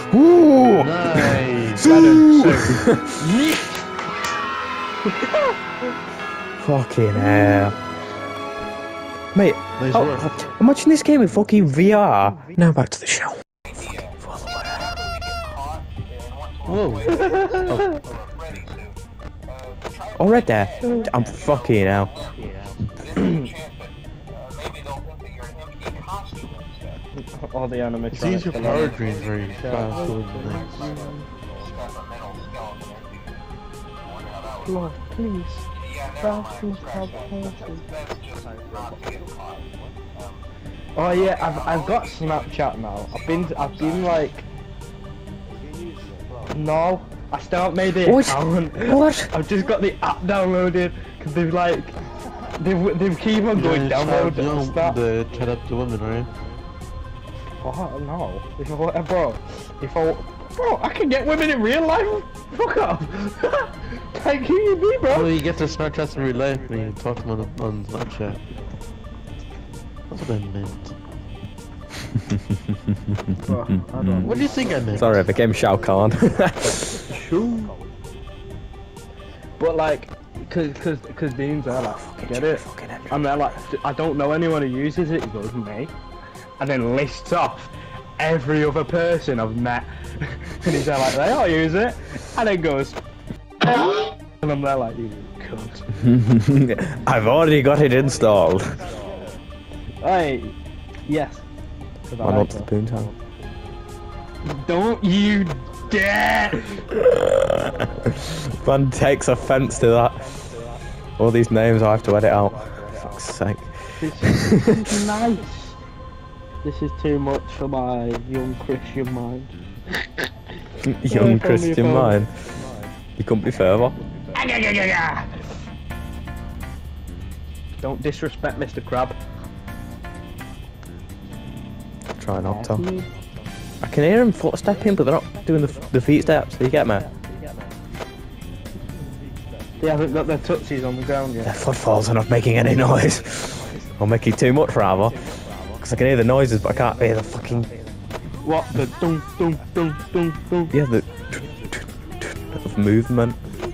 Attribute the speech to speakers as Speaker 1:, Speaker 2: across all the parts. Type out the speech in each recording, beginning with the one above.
Speaker 1: Ooh!
Speaker 2: Nice.
Speaker 1: Fucking hell. Mate,
Speaker 2: Nice work.
Speaker 1: imagine this game with fucking VR. Now back to the show.
Speaker 2: Whoa.
Speaker 1: Oh, right there. I'm fucking hell.
Speaker 3: All the animatronics.
Speaker 2: It's easier power drains very fast over the next.
Speaker 3: Lord, please. Oh yeah, I've got Snapchat now. I've been like, no, I still haven't made the account.
Speaker 1: What?
Speaker 3: I've just got the app downloaded because they've keep on going download and stuff.
Speaker 2: The chat up to women, right?
Speaker 3: Oh no, bro, I can get women in real life. Fuck off. Thank you, me, bro.
Speaker 2: Well, you get their Snapchats in real life and you talk to them on Snapchat. That's what I meant.
Speaker 3: Bro, I don't.
Speaker 2: What do you think I meant?
Speaker 1: Sorry, I became Shao Kahn.
Speaker 3: But like, cause Dean's there like, get it? And they're like, I don't know anyone who uses it. He goes, me. And then lists off every other person I've met. And he's there like, they all use it. And then goes, and I'm there like, you cunt.
Speaker 1: I've already got it installed.
Speaker 3: Hey, yes.
Speaker 1: I want the Boon Town.
Speaker 3: Don't you dare!
Speaker 1: Man takes offence to that. All these names I have to edit out. Fuck's sake.
Speaker 3: This is nice. This is too much for my young Christian mind.
Speaker 1: Young Christian mind. You couldn't be further.
Speaker 3: Don't disrespect Mr. Crab.
Speaker 1: Try not to. I can hear him footstepping, but they're not doing the feet steps. Do you get me?
Speaker 3: They haven't got their tootsies on the ground
Speaker 1: Their
Speaker 3: yet.
Speaker 1: footfalls are not making any noise. Or making too much, rather. Because I can hear the noises, but I can't hear the fucking...
Speaker 3: What? The dunk, dunk, dunk, dunk, dunk.
Speaker 1: Yeah, the... of movement.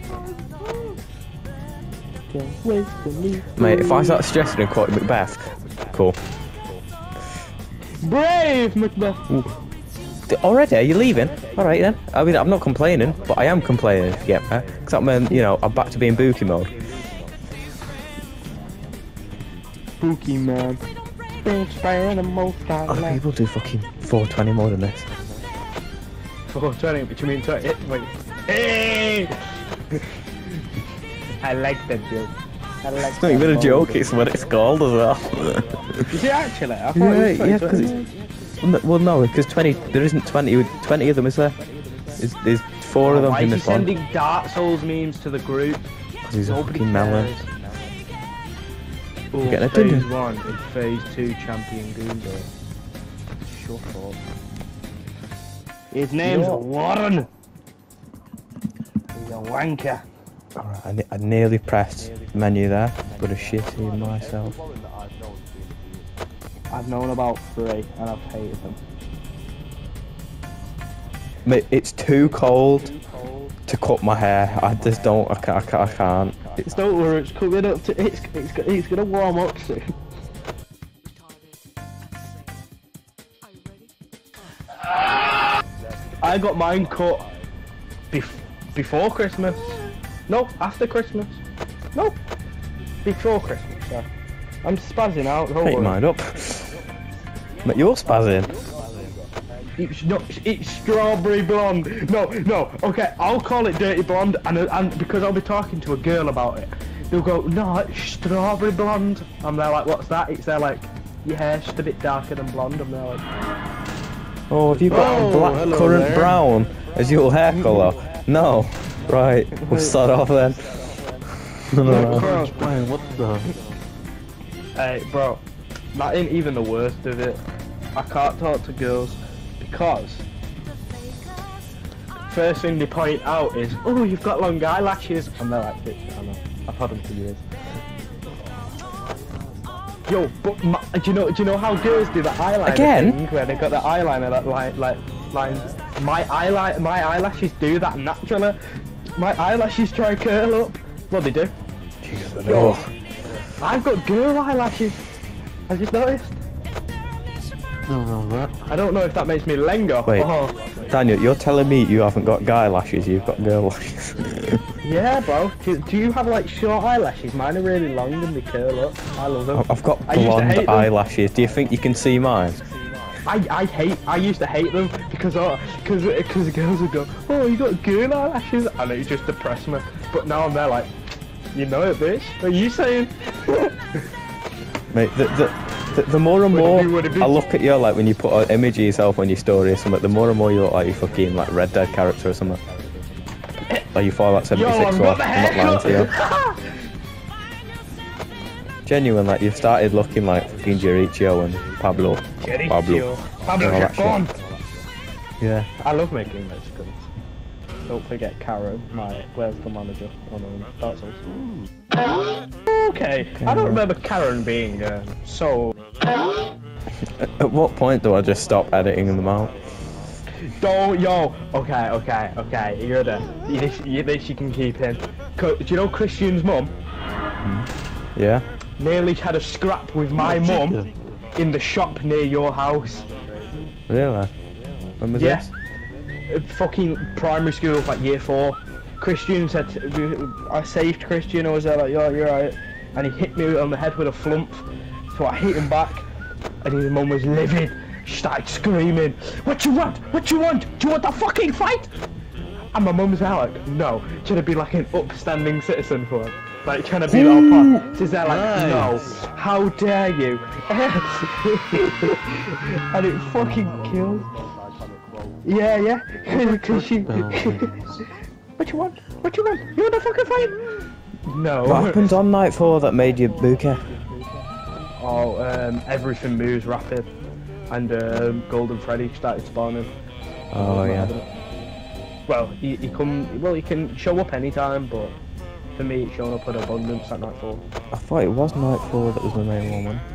Speaker 1: Mate, if I start stressing and quoting Macbeth, cool.
Speaker 3: Brave Macbeth!
Speaker 1: Already? Are you leaving? Alright then. I mean, I'm not complaining, but I am complaining, if you get me. Because that meant, you know, I'm back to being Buki mode.
Speaker 3: Spooky man.
Speaker 1: Other people do fucking 420 more than this.
Speaker 3: 420, what you mean 20? Wait. Hey! I like that joke.
Speaker 1: It's not even a joke, it's what it's called as well.
Speaker 3: Is it actually? I thought it was
Speaker 1: Yeah, because it's... Well, no, because 20... There isn't 20 of them, is there? There's 4 of them in this one.
Speaker 3: Why is he sending Dark Souls memes to the group?
Speaker 1: Because he's a fucking melon.
Speaker 3: Oh,
Speaker 1: Getting a
Speaker 3: phase
Speaker 1: dinner.
Speaker 3: 1 is phase 2 champion Goomba. Shut up. His name's Warren. He's a wanker.
Speaker 1: Alright, I nearly pressed menu there, but a shitty myself.
Speaker 3: I've known about 3 and I've hated them.
Speaker 1: Mate, it's too cold to cut my hair. I just don't. I can't.
Speaker 3: Don't worry, it's coming up to. It's gonna warm up soon. I got mine cut before Christmas. No, after Christmas. No, before Christmas. So I'm spazzing out. Don't
Speaker 1: Make your
Speaker 3: worry.
Speaker 1: mind up. Mate, you're spazzing.
Speaker 3: It's strawberry blonde. No. Okay, I'll call it dirty blonde, and because I'll be talking to a girl about it, they'll go, no, it's strawberry blonde. And they're like, what's that? It's like, your hair's just a bit darker than blonde. And they're like,
Speaker 1: Oh, have you got black
Speaker 2: hello
Speaker 1: currant
Speaker 2: there.
Speaker 1: brown as your hair colour? No. Right, we'll start off then. No.
Speaker 2: Brian, what the?
Speaker 3: hey, bro, that ain't even the worst of it. I can't talk to girls because first thing they point out is, oh, you've got long eyelashes, and they're like, bitch, I know, I've had them for years. Yo, but do you know how girls do the eyeliner
Speaker 1: Again?
Speaker 3: thing where they got the eyeliner that lines? My eyelashes do that naturally. My eyelashes try to curl up. What they do?
Speaker 1: Jesus,
Speaker 3: Yo, I've got girl eyelashes. I just noticed.
Speaker 2: No, that.
Speaker 3: I don't know if that makes me lenga.
Speaker 1: Wait.
Speaker 3: Oh,
Speaker 1: Daniel, you're telling me you haven't got guy lashes, you've got girl lashes.
Speaker 3: yeah, bro. Do you have like short eyelashes? Mine are really long and they curl up. I love them.
Speaker 1: I've got
Speaker 3: I used to
Speaker 1: blonde
Speaker 3: hate them.
Speaker 1: eyelashes. Do you think you can see mine?
Speaker 3: I used to hate them because the girls would go, oh, you got girl eyelashes, and it just depressed me. But now I'm there like, you know it, bitch. What are you saying?
Speaker 1: Mate, the more and more
Speaker 3: Would it be?
Speaker 1: I look at you, like when you put an image of yourself on your story or something, the more and more you look like you fucking like Red Dead character or something. Like you follow that 76
Speaker 3: Yo, I've got the
Speaker 1: I'm not lying to
Speaker 3: haircut.
Speaker 1: you. Genuine, like you've started looking like fucking Jericho and Pablo.
Speaker 3: Pablo
Speaker 1: all that
Speaker 3: Chacon.
Speaker 1: Yeah.
Speaker 3: I love making Mexicans. Don't forget Karen, where's the manager? Oh no, that's us. Okay, I don't remember Karen being so...
Speaker 1: At what point do I just stop editing them out?
Speaker 3: Don't, yo! Okay, you're there. This you can keep in. Do you know Christian's mum?
Speaker 1: Yeah?
Speaker 3: Nearly had a scrap with my mum in the shop near your house.
Speaker 1: Really? When was
Speaker 3: Yeah.
Speaker 1: this?
Speaker 3: Fucking primary school, like year 4. Christian said, I saved Christian, I was there like, yo, you're right. And he hit me on the head with a flump. So I hit him back, and his mum was livid. She started screaming, what you want? What you want? Do you want a fucking fight? And my mum's there like, no. Trying to be like an upstanding citizen for him. Like trying to be all part. She's there like,
Speaker 2: Nice.
Speaker 3: no. How dare you? And it fucking killed. Yeah. Cause she... What you want? What you want? You want a fucking fight? No.
Speaker 1: What happened on night 4 that made you bouquet?
Speaker 3: Oh, everything moves rapid, and Golden Freddy started spawning.
Speaker 1: Oh yeah.
Speaker 3: Well, he can show up anytime, but for me, it's showing up in abundance at night 4.
Speaker 1: I thought it was night 4 that was the main one.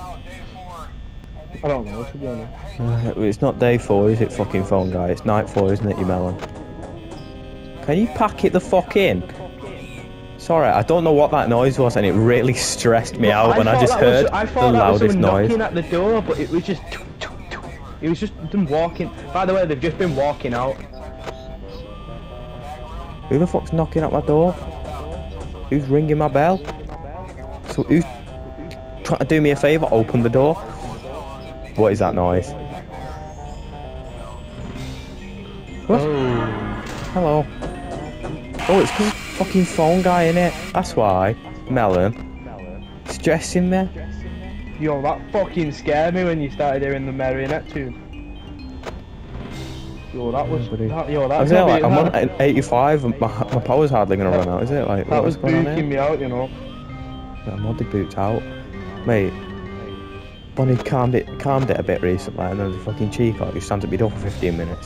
Speaker 3: I don't know, to be honest.
Speaker 1: It's not day 4, is it, fucking phone guy? It's night 4, isn't it, you melon? Can you pack it the fuck in? Sorry, I don't know what that noise was, and it really stressed me out when I just heard the loudest noise.
Speaker 3: Knocking at the door, but it was just... It was just them walking. By the way, they've just been walking out.
Speaker 1: Who the fuck's knocking at my door? Who's ringing my bell? So who's trying to do me a favour? Open the door. What is that noise? What?
Speaker 2: Oh.
Speaker 1: Hello. Oh, it's cause fucking phone guy, innit? That's why. Melon. Stressing me.
Speaker 3: Yo, that fucking scared me when you started hearing the marionette tune. Yo, that was...
Speaker 1: Is it like, I'm on 85 and my power's hardly gonna run out, is it? Like,
Speaker 3: That was
Speaker 1: what's going on
Speaker 3: booking
Speaker 1: here?
Speaker 3: me out, you know.
Speaker 1: Yeah, I'm already booked out. Mate, Bonnie calmed it a bit recently, and then the fucking cheek out, you stand at me door for 15 minutes.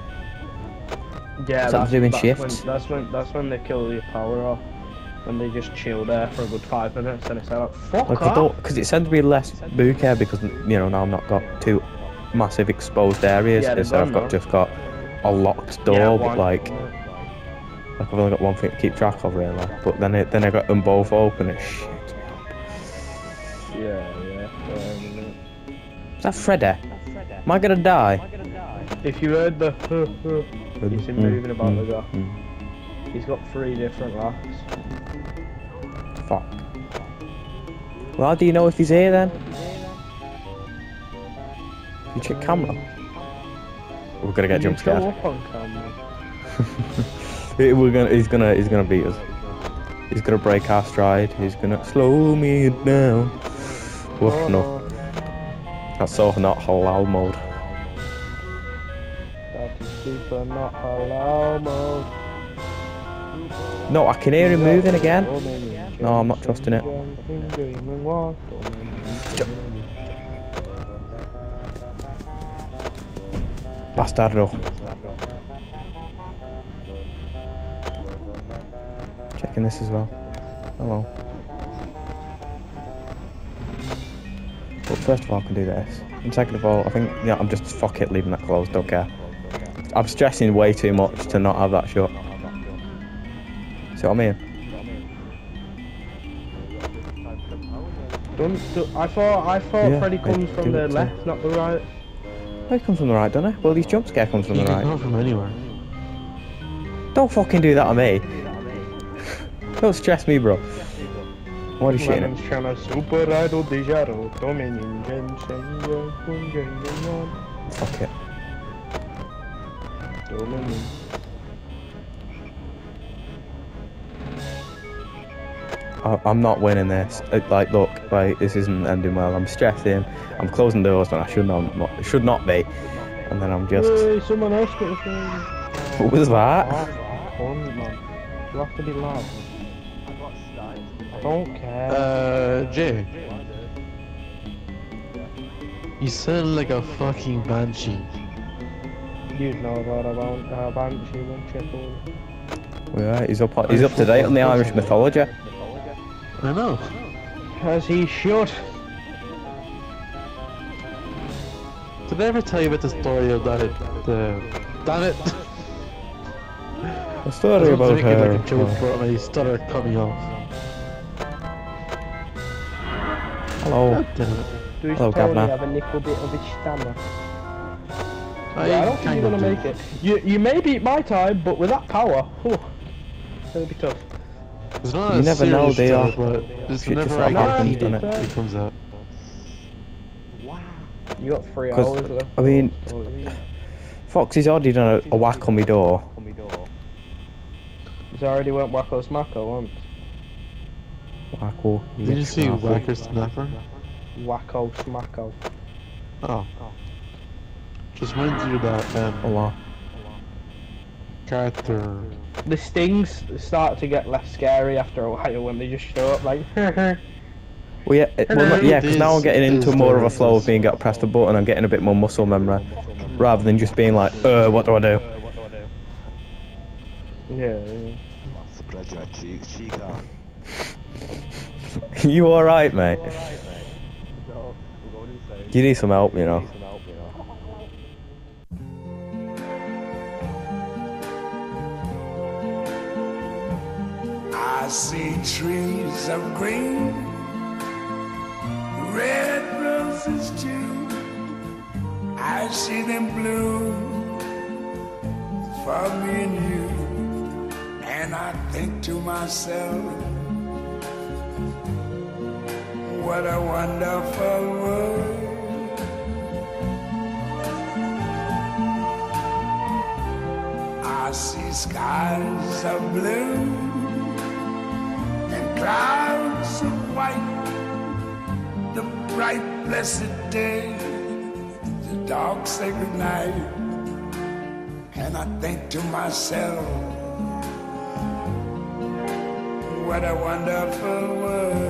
Speaker 3: Yeah,
Speaker 1: Is that doing shifts?
Speaker 3: That's when they kill your power off. When they just chill there for a good 5 minutes and it's like, fuck
Speaker 1: Like,
Speaker 3: off.
Speaker 1: because it said to be less bouquet because, you know, now I've not got 2 massive exposed areas,
Speaker 3: Yeah,
Speaker 1: so I've just got a locked door,
Speaker 3: Yeah,
Speaker 1: but
Speaker 3: one.
Speaker 1: like I've only got one thing to keep track of really. But then I got them both open and shit.
Speaker 3: Yeah.
Speaker 1: Is that Freddy? Am I gonna die?
Speaker 3: If you heard the he's been moving about the guy. He's got 3 different laughs.
Speaker 1: Fuck. Well, how do you know if he's here then? You check camera. We're gonna get jump scared.
Speaker 3: Up on camera.
Speaker 1: He's gonna beat us. He's gonna break our stride. He's gonna slow me down. Woof, no. That's so not halal mode.
Speaker 3: That is super not halal mode.
Speaker 1: No, I can hear him moving again. No, I'm not trusting it. Bastardo. Checking this as well. Hello. first of all, I can do this. And second of all, I think, yeah, I'm just fuck it, leaving that closed, don't care. I'm stressing way too much to not have that shut. See what I mean?
Speaker 3: I thought
Speaker 1: Yeah,
Speaker 3: Freddy comes from
Speaker 1: do
Speaker 3: the
Speaker 1: it too.
Speaker 3: left, not the right.
Speaker 1: He comes from the right, doesn't he? Well, these jump scare comes from
Speaker 2: He
Speaker 1: the
Speaker 2: can
Speaker 1: right.
Speaker 2: come from anywhere.
Speaker 1: Don't fucking do that to me. Don't stress me, bro. What are you shooting at? Fuck it. I'm not winning this. Like, look, like, this isn't ending well. I'm stressing. I'm closing doors when I should not be. And then I'm just.
Speaker 3: Hey, someone else got a phone.
Speaker 1: What was that?
Speaker 3: Man. You have to be loud. I don't care.
Speaker 2: Jay. You sound like a fucking banshee.
Speaker 3: You know about Banshee, won't you?
Speaker 1: Yeah, he's up to date on the Irish mythology.
Speaker 2: I know.
Speaker 3: As he should.
Speaker 2: Did I ever tell you about the story of that? Damn it!
Speaker 1: A story
Speaker 2: I was
Speaker 1: about
Speaker 2: making
Speaker 1: her.
Speaker 2: like a joke, but my stutter cut me off.
Speaker 1: Hello.
Speaker 2: God damn it.
Speaker 3: Does
Speaker 1: Hello,
Speaker 3: Tony
Speaker 1: Governor.
Speaker 3: have a little bit of a stammer?
Speaker 2: I
Speaker 3: Yeah, I don't think
Speaker 2: kind
Speaker 3: you're
Speaker 2: of
Speaker 3: gonna
Speaker 2: do.
Speaker 3: make it. You may beat my time, but with that power, whew, it'll be tough.
Speaker 2: It's not
Speaker 1: You
Speaker 2: a
Speaker 1: never know,
Speaker 2: serious
Speaker 1: they
Speaker 2: joke,
Speaker 1: are.
Speaker 2: but it's
Speaker 1: Shit
Speaker 2: whenever
Speaker 1: just
Speaker 2: I get
Speaker 1: happens,
Speaker 2: heated,
Speaker 1: doesn't
Speaker 3: it?
Speaker 2: it comes out.
Speaker 3: You got 3
Speaker 1: 'Cause,
Speaker 3: hours left.
Speaker 1: I mean, Foxy's already done a whack on my door.
Speaker 3: He's already went wacko smacko once.
Speaker 1: Wacko.
Speaker 2: Did you see Whacker Snapper?
Speaker 3: Wacko smacko.
Speaker 2: Oh. Just went through that
Speaker 1: Allah.
Speaker 2: character.
Speaker 3: The stings start to get less scary after a while when they just show up like.
Speaker 1: Well, yeah, yeah, because now I'm getting into
Speaker 2: Is
Speaker 1: more of a
Speaker 2: there-
Speaker 1: flow of being got to press the button. I'm getting a bit more muscle memory, rather than just being like, what do I do?
Speaker 3: Yeah.
Speaker 4: Spread your cheeks, chica.
Speaker 1: You alright, mate? You need some help, you know.
Speaker 5: I see trees of green, red roses too. I see them bloom for me and you. And I think to myself, what a wonderful world. I see skies of blue and clouds of white, the bright blessed day, the dark sacred night. And I think to myself, what a wonderful world.